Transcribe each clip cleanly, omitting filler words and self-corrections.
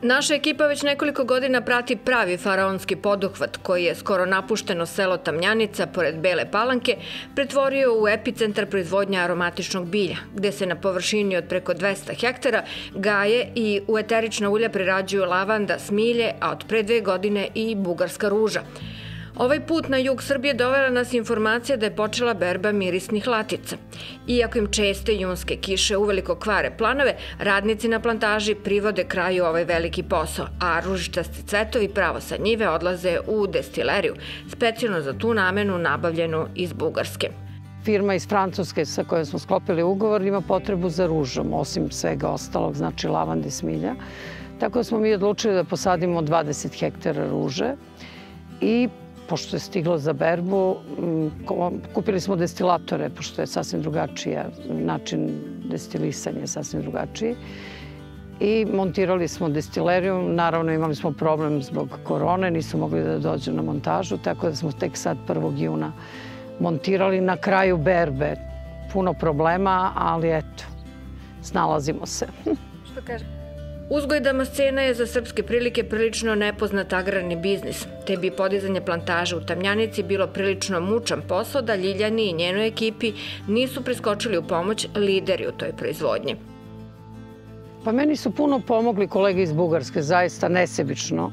Naša ekipa već nekoliko godina prati pravi faraonski poduhvat koji je skoro napušteno selo Tamnjanica pored Bele Palanke pretvorio u epicentar proizvodnje aromatičnog bilja, gde se na površini od preko 200 hektara gaje i u eterična ulja prerađuju lavanda, smilje, a od pre 2 godine i bugarska ruža. Ovaj put na jug Srbije dovela nas informacija da je počela berba mirisnih latica. Iako im česte junske kiše uveliko kvare planove, radnici na plantaži privode kraju ovaj veliki posao, a ružičasti cvetovi pravo sa njive odlaze u destileriju, specijalno za tu namenu nabavljenu iz Bugarske. Firma iz Francuske sa kojom smo sklopili ugovor ima potrebu za ružom, osim svega ostalog, znači lavande, smilja. Tako da smo mi odlučili da posadimo 20 hektara ruže i pošto je stiglo za berbu, kupili smo destilatore, pošto je sasvim drugačiji način destilisanja, sasvim drugačiji. I montirali smo destileriju. Naravno, imali smo problem zbog korone, nisu mogli da dođu na montažu, tako da smo tek sad 1. juna montirali na kraju berbe. Puno problema, ali eto, snalazimo se. Što kaže? Uzgoj damascena je za srpske prilike prilično nepoznat agrarni biznis, te bi podizanje plantaže u Tamnjanici bilo prilično mučan posao da Ljiljani i njenoj ekipi nisu priskočili u pomoć lideri u toj proizvodnji. Pa meni su puno pomogli kolege iz Bugarske, zaista nesebično.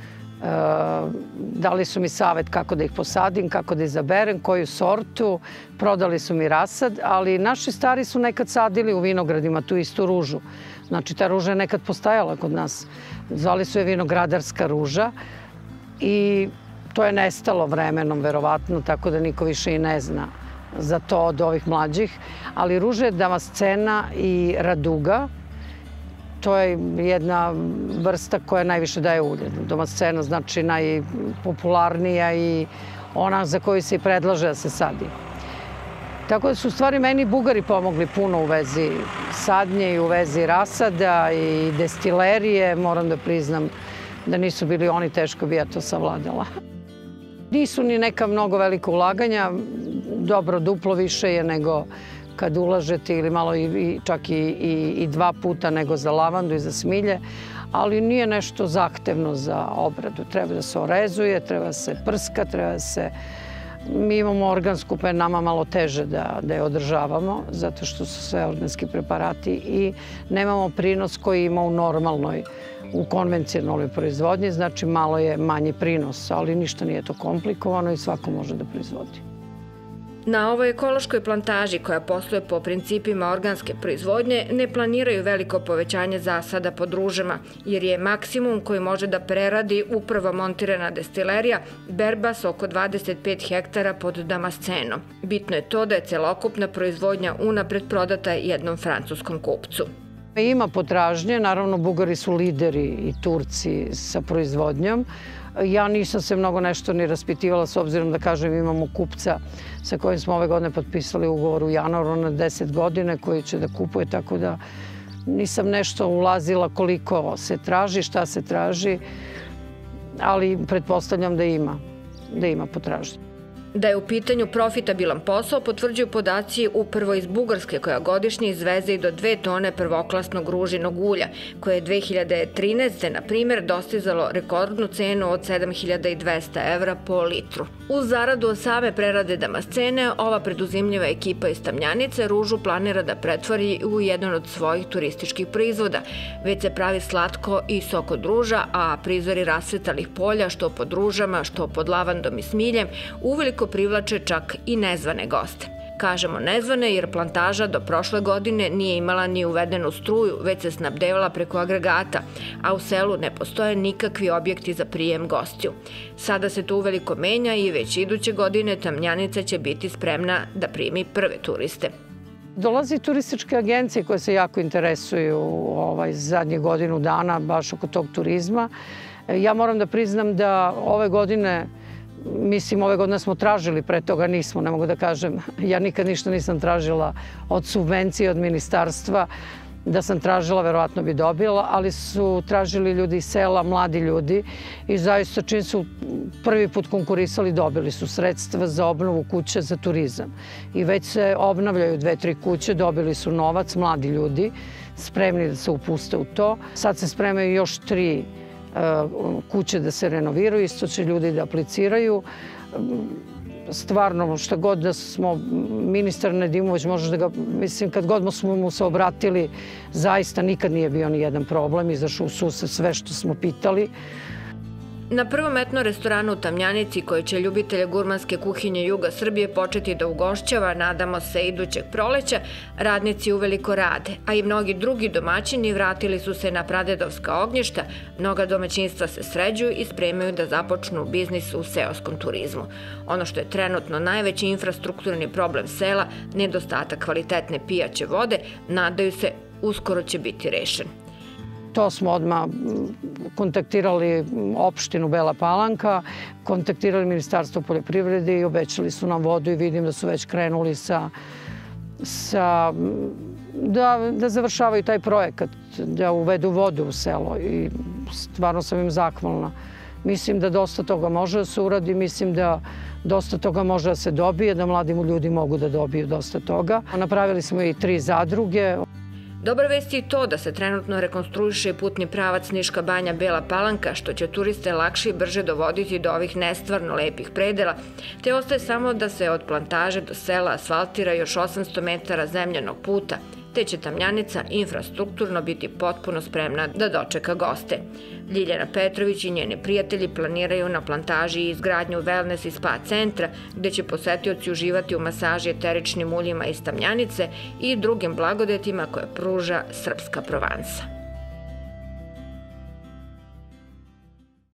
Dali su mi savjet kako da ih posadim, kako da izaberem, koju sortu, prodali su mi rasad, ali naši stari su nekad sadili u vinogradima tu istu ružu. Znači, ta ruža je nekad postajala kod nas. Zvali su je vinogradarska ruža i to je nestalo vremenom, verovatno, tako da niko više i ne zna za to od ovih mlađih. Ali ruže damascena i raduga, to je jedna vrsta koja najviše daje ulje. Damascena znači najpopularnija i ona za koju se i predlaže da se sadi. Tako da su u stvari meni Bugari pomogli puno u vezi sadnje i u vezi rasada i destilerije. Moram da priznam da nisu bili oni, teško bi ja to savladala. Nisu ni neka mnogo velika ulaganja, dobro, duplo više je nego kad ulažete ili malo čak i 2 puta nego za lavandu i za smilje, ali nije nešto zahtevno za obradu. Treba da se orezuje, treba da se prska, treba da se... Mi imamo organsku, pa je nama malo teže da je održavamo, zato što su sve organski preparati i nemamo prinos koji ima u normalnoj, u konvencionalnoj proizvodnji, znači malo je manji prinos, ali ništa nije to komplikovano i svako može da proizvodi. Na ovoj ekološkoj plantaži koja posluje po principima organske proizvodnje ne planiraju veliko povećanje zasada pod ružama, jer je maksimum koji može da preradi upravo montirana destilerija berba sa oko 25 hektara pod damascenom. Bitno je to da je celokupna proizvodnja unapred prodata jednom francuskom kupcu. Ima potražnje, naravno Bugari su lideri i Turci sa proizvodnjom. Ja nisam se mnogo nešto ni raspitivala, s obzirom da kažem imamo kupca sa kojim smo ove godine potpisali ugovor u januaru na 10 godine koji će da kupuje, tako da nisam nešto ulazila koliko se traži, šta se traži, ali pretpostavljam da ima potražnje. Da je u pitanju profitabilan posao potvrđuju podaci upravo iz Bugarske koja godišnje izveze i do 2 tone prvoklasnog ružinog ulja, koje je 2013. na primjer dostizalo rekordnu cenu od 7.200 evra po litru. Uz zaradu od same prerade damascene, ova preduzimljiva ekipa iz Tamnjanice ružu planira da pretvori u jedan od svojih turističkih proizvoda. Već se pravi slatko i sok od ruža, a prizori rasvetalih polja, što pod ružama, što pod lavandom i smiljem, uveliko privlače čak i nezvane goste. Kažemo nezvane jer plantaža do prošle godine nije imala ni uvedenu struju, već se snabdevala preko agregata, a u selu ne postoje nikakvi objekti za prijem gostiju. Sada se to uveliko menja i već iduće godine Tamnjanica će biti spremna da primi prve turiste. Dolazi turističke agencije koje se jako interesuju zadnjih godinu dana baš oko tog turizma. Ja moram da priznam da ove godine smo tražili, pre toga nismo, ne mogu da kažem. Ja nikad ništa nisam tražila od subvencije, od ministarstva. Da sam tražila, verovatno bi dobila, ali su tražili ljudi iz sela, mladi ljudi i zaista čim su prvi put konkurisali, dobili su sredstva za obnovu kuće za turizam. I već se obnavljaju 2-3 kuće, dobili su novac, mladi ljudi. spremni da se upuste u to. Sad se spremaju još 3 kuće da se renoviraju, isto će ljudi da apliciraju. Stvarno, šta god da smo, ministar Nedimović, možeš da ga, mislim, kad god smo mu se obratili, zaista nikad nije bio ni jedan problem, izašao u susret sve što smo pitali. Na prvom etno restoranu u Tamjanici, koji će ljubitelje gurmanske kuhinje juga Srbije početi da ugošćava, nadamo se, idućeg proleća, radnici uveliko rade, a i mnogi drugi domaćini vratili su se na pradedovska ognjišta, mnoga domaćinstva se sređuju i spremaju da započnu biznis u seoskom turizmu. Ono što je trenutno najveći infrastrukturni problem sela, nedostatak kvalitetne pijaće vode, nadaju se uskoro će biti rešen. To smo odmah kontaktirali opštinu Bela Palanka, kontaktirali Ministarstvo poljoprivrede i obećali su nam vodu i vidim da su već krenuli da završavaju taj projekat, da uvedu vodu u selo i stvarno sam im zahvalna. Mislim da dosta toga može da se uradi, mislim da dosta toga može da se dobije, da mladi ljudi mogu da dobiju dosta toga. Napravili smo i 3 zadruge. Dobra vest je i to da se trenutno rekonstruiše putni pravac Niška banja Bela Palanka, što će turiste lakše i brže dovoditi do ovih nestvarno lepih predela, te ostaje samo da se od plantaže do sela asfaltira još 800 metara zemljanog puta, te će Tamjanica infrastrukturno biti potpuno spremna da dočeka goste. Ljiljana Petrović i njeni prijatelji planiraju na plantaži i izgradnju wellness i spa centra, gde će posetioci uživati u masaži eteričnim uljima iz Tamjanice i drugim blagodetima koje pruža srpska Provansa.